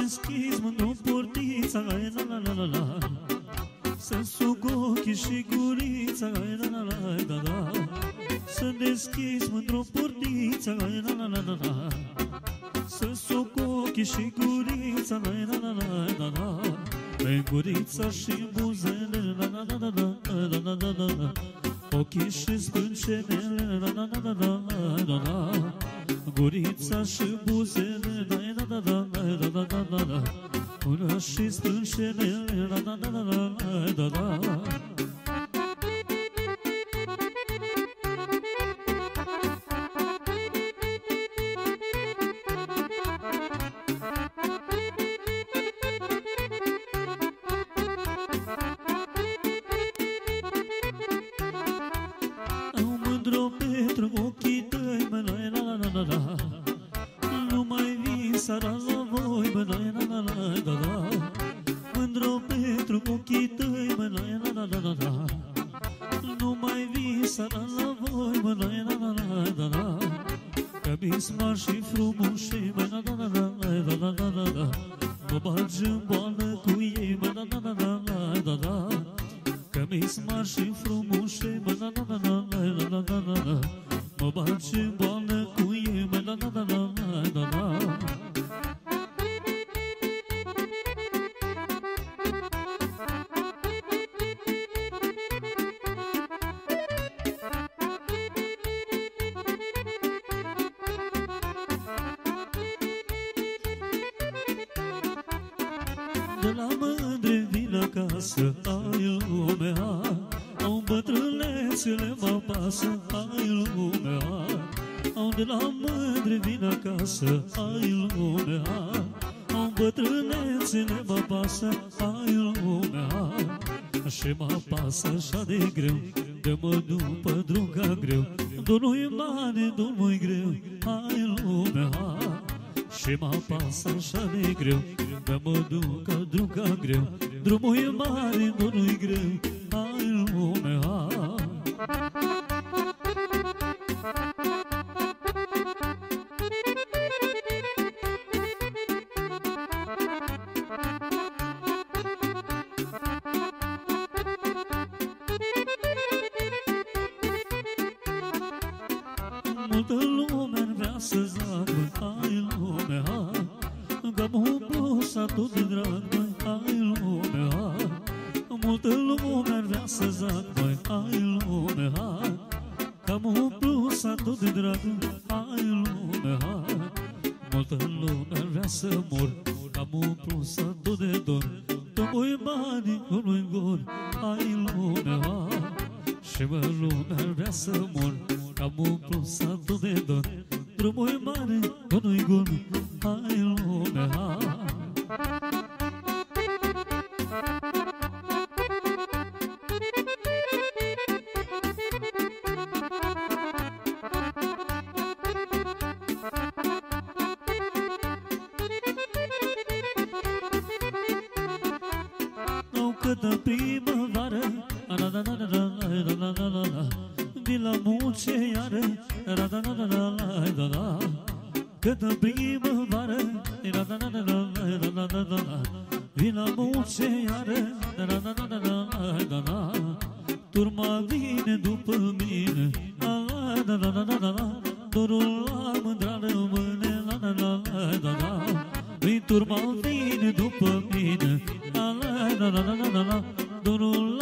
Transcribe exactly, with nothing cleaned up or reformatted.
deschis mândru portița, la la la la la. Să sug ochii și gurița, la la la la la. Să deschis mândru portița, la la la la la. Să sug ochii și gurița, la la la la la. Pe gurița și buzele, la la la la la la la la la. Ochii și sprâncenele, la la la la la la. Gurița și buzele, la la la la la la la la. Până și sprâncenele, la la la la la la la. Ochii tăi, mă, la la la la la. Nu mai vin seara la voi, mă, la la la la la. Mândru pentru ochii tăi, mă, la la la la la. Nu mai vin seara la voi, mă, la la la la la. Că bismar și frumuși, mă, la la la la la la la la. Mă bagi în boală cu ei, mă, la la la la la la. Că bismar și frumuși, mă, la la la la la la la la. Mă bagi în boală cu ei, mă, la la la la la la. De la mândre vin acasă, ai lumea. Au bătrânețele mă pasă, ai lumea. Au de la mândre vin acasă, ai lumea. Au bătrânețele mă pasă, ai lumea. Și mă pasă așa de greu, de mă după druga greu. Drumul-i mare, drumul-i greu, ai lumea. Și mă pasă așa de greu, de mă ducă druga greu. Drumul-i mare, drumul-i greu, ai lumea. Multă lume vrea să zacă, ai lumea. Că mă umplu satul de drag, măi, ai lumea. Multă lume vrea să zac, măi, ai lumea. Că mă umplu satul de drag, ai lumea. Multă lume vrea să mor, că mă umplu satul de dor. Tu-mi banii, nu-i gol, ai lumea. Și mă lumea vrea să mor, că mă umplu satul de dor. Drumul-i mare, nu-i gol, ai lumea. Au câtă primăvară, la la la la la la la la la. Vin la munce iară, la la la la la la la. Câtă primăvară, la la la la la la la la. Vin la munce iară, la la la la la la la. Turma vine după mine, la la la la la la. Dorul la mândra rămâne, la la la la la. Turma vine după mine, la la la la la la. Dorul